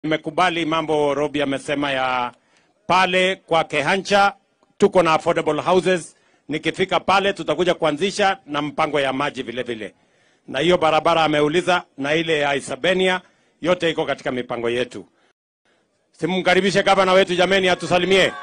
Nimekubali mambo Robi amesema ya pale kwa Kehancha tuko na affordable houses. Nikifika pale tutakuja kuanzisha na mpango ya maji vile vile. Na hiyo barabara ameuliza na ile ya Isabenia yote iko katika mipango yetu. Simumkaribishe gavana wetu jameni atusalimie.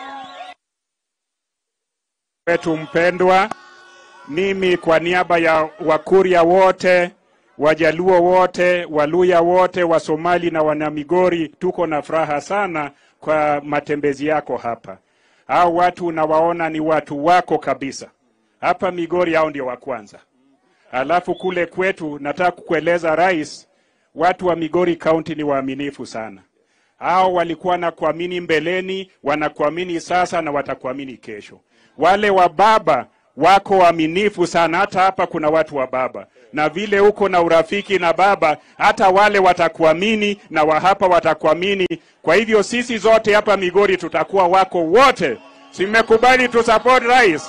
Wetu mpendwa, mimi kwa niaba ya Wakuria wote, Wajaluo wote, Waluya wote, Wasomali na Wanamigori tuko na furaha sana kwa matembezi yako hapa. Hao watu unawaona ni watu wako kabisa. Hapa Migori hao ndio wa kwanza. Alafu kule kwetu nataka kukueleza rais, watu wa Migori County ni waaminifu sana. Hao walikuwa na kuamini mbeleni, wanakuamini sasa na watakuamini kesho. Wale wa baba wako waaminifu sana, hata hapa kuna watu wa baba. Na vile uko na urafiki na baba, hata wale watakuamini na wa hapa watakuamini. Kwa hivyo sisi zote hapa Migori tutakuwa wako wote. Simekubali tu support rais.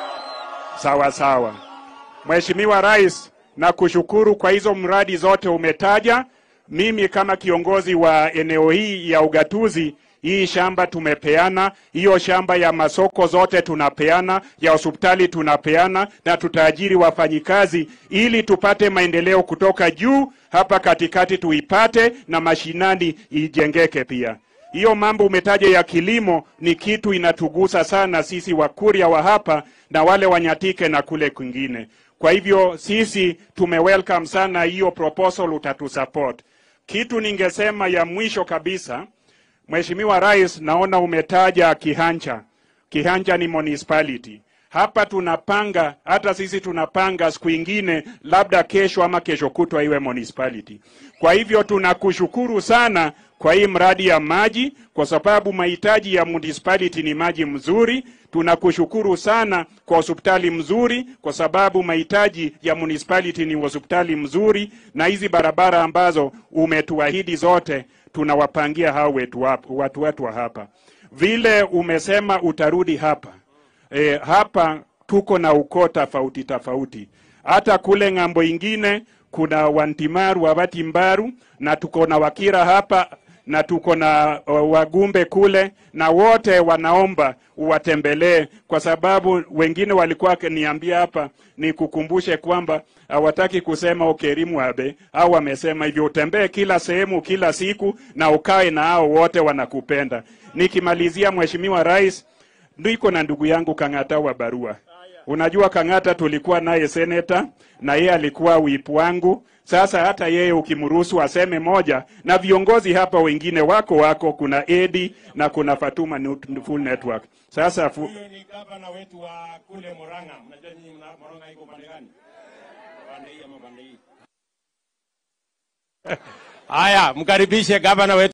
Sawa sawa. Mheshimiwa Rais, na kushukuru kwa hizo mradi zote umetaja. Mimi kama kiongozi wa eneo hii ya ugatuzi, hii shamba tumepeana, hiyo shamba ya masoko zote tunapeana, ya hospitali tunapeana, na tutaajiri wafanyikazi ili tupate maendeleo kutoka juu, hapa katikati tuipate na mashinani ijengeke pia. Hiyo mambo umetaja ya kilimo ni kitu inatugusa sana sisi Wakuria wa hapa na wale Wanyatike na kule kwingine. Kwa hivyo sisi welcome sana hiyo proposal utatusupport. Kitu ningesema ya mwisho kabisa, Mheshimiwa Rais, naona umetaja Kihancha. Kihancha ni municipality. Hapa tunapanga, hata sisi tunapanga siku ingine, labda kesho ama kesho kutwa iwe municipality. Kwa hivyo tunakushukuru sana kwa hii mradi ya maji, kwa sababu mahitaji ya municipality ni maji mzuri. Tunakushukuru sana kwa hospitali mzuri, kwa sababu mahitaji ya municipality ni hospitali mzuri, na hizi barabara ambazo umetuahidi zote tunawapangia hao watu wetu wa hapa. Vile umesema utarudi hapa. Hapa tuko na ukoo tofauti. Hata kule ngambo ingine kuna Wantimaru, Wabatimbaru, na tuko na Wakira hapa, na tuko na Wagumbe kule, na wote wanaomba uwatembelee, kwa sababu wengine walikuwa niambia hapa ni kukumbushe kwamba hawataki kusema ukerimu abe, au wamesema hivyo utembee kila sehemu kila siku na ukae na hao wote wanakupenda. Nikimalizia Mheshimiwa Rais, ndiko na ndugu yangu Kang'ata wa Barua. Unajua Kang'ata tulikuwa naye senator na yeye alikuwa whip wangu. Sasa hata yeye ukimruhusu aseme moja, na viongozi hapa wengine wako kuna Edi na kuna Fatuma Full Network. Sasa huyo ni gavana wetu wa kule Murang'a. Unajua nyinyi Murang'a iko pande gani? Pande hii ama pande hii? Haya, mkaribishe gavana wetu.